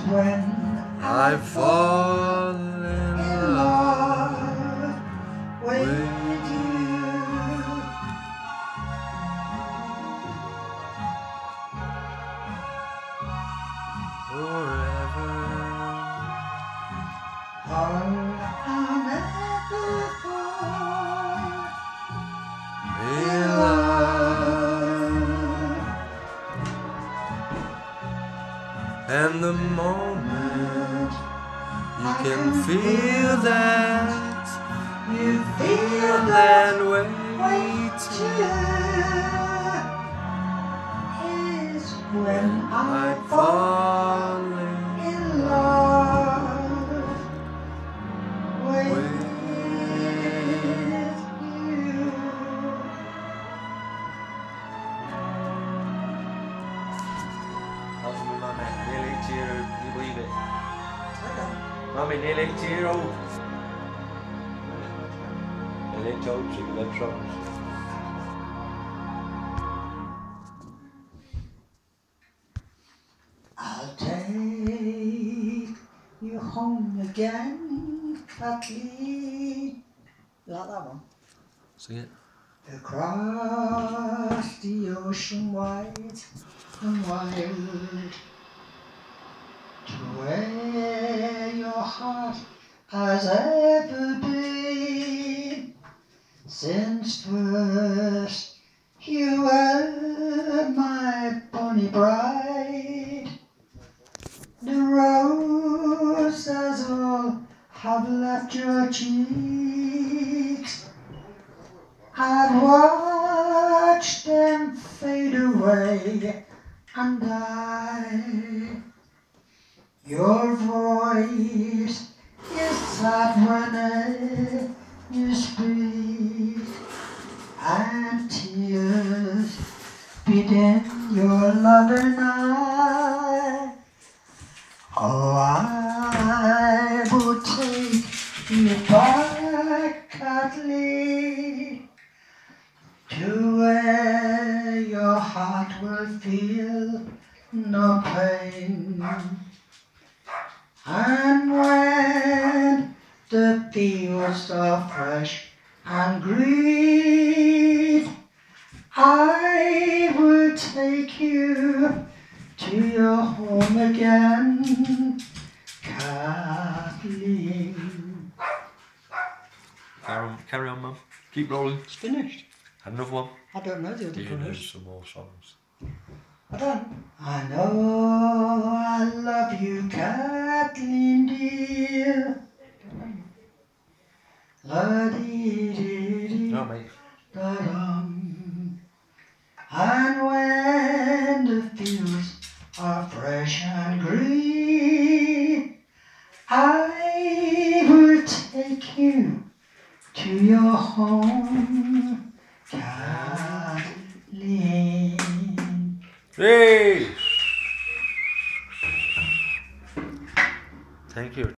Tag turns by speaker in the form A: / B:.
A: when
B: I fall in love
A: with you.
B: forever.
A: I'll never fall
B: In love. And the moment you can feel that,
A: You feel
B: then
A: that
B: wait
A: is when I
B: I
A: fall
B: fall
A: in love with
B: with
A: you.
B: Oh, mummy, nearly 8 years old. Can you believe it? Mummy, nearly 8 years old. Nearly 8 old, she lives from us.
A: I'll take you home again, Kathleen. You like that one?
B: Sing it.
A: Across the ocean wide and wild, to where your heart has ever been, since first you were my bonny bride. The roses all have left your cheeks. I've watched them fade away, and your voice is sad when you speak, and tears beat your loving eye. Oh, I will take you back, Kathleen, to where your heart will feel no pain. And when the fields are fresh and green, I will take you to your home again, Kathleen.
B: Carry on, Mum. Keep rolling.
A: It's finished.
B: Had another one.
A: I don't know the other
B: Do you know
A: colours.
B: some more songs?
A: I don't. I know I love you, Kathleen dear. La-dee-dee-dee.
B: No, mate.
A: Da-dum. And when the fields are fresh and green, I will take you to your home, Kathleen.
B: Hey!